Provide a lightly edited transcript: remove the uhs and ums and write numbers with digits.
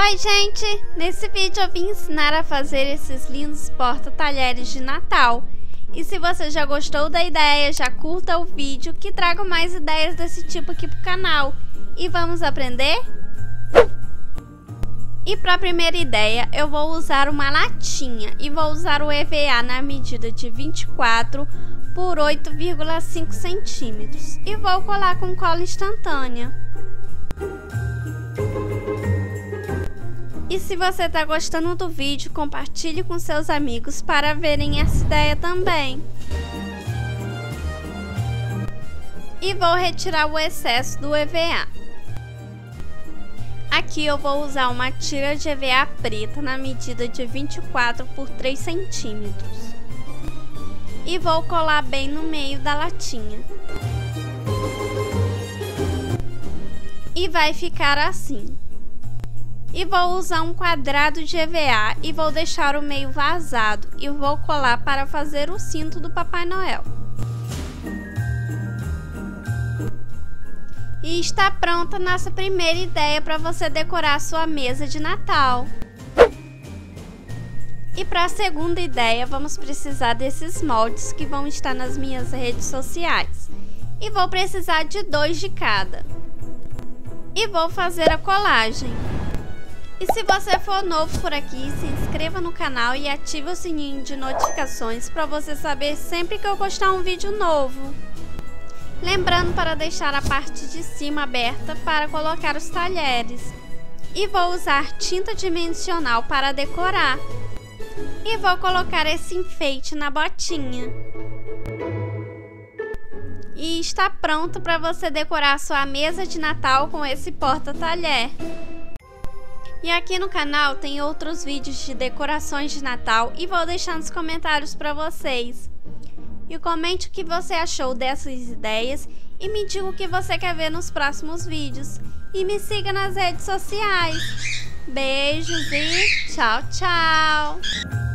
Oi gente, nesse vídeo eu vim ensinar a fazer esses lindos porta-talheres de Natal. E se você já gostou da ideia, já curta o vídeo que trago mais ideias desse tipo aqui pro canal. E vamos aprender? E para a primeira ideia eu vou usar uma latinha e vou usar o EVA na medida de 24 por 8,5 centímetros. E vou colar com cola instantânea. E se você está gostando do vídeo, compartilhe com seus amigos para verem essa ideia também. E vou retirar o excesso do EVA. Aqui eu vou usar uma tira de EVA preta na medida de 24 por 3 centímetros. E vou colar bem no meio da latinha. E vai ficar assim. E vou usar um quadrado de EVA e vou deixar o meio vazado e vou colar para fazer o cinto do Papai Noel. E está pronta nossa primeira ideia para você decorar sua mesa de Natal. E para a segunda ideia vamos precisar desses moldes que vão estar nas minhas redes sociais. E vou precisar de 2 de cada. E vou fazer a colagem. E se você for novo por aqui, se inscreva no canal e ative o sininho de notificações para você saber sempre que eu postar um vídeo novo. Lembrando para deixar a parte de cima aberta para colocar os talheres. E vou usar tinta dimensional para decorar. E vou colocar esse enfeite na botinha. E está pronto para você decorar sua mesa de Natal com esse porta-talher. E aqui no canal tem outros vídeos de decorações de Natal e vou deixar nos comentários para vocês. E comente o que você achou dessas ideias e me diga o que você quer ver nos próximos vídeos. E me siga nas redes sociais. Beijos e tchau, tchau!